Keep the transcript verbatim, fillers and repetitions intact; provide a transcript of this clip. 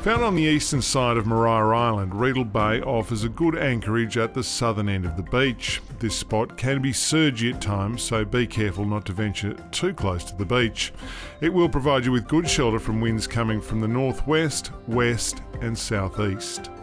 Found on the eastern side of Maria Island, Reidle Bay offers a good anchorage at the southern end of the beach. This spot can be surgy at times, so be careful not to venture too close to the beach. It will provide you with good shelter from winds coming from the northwest, west and southeast.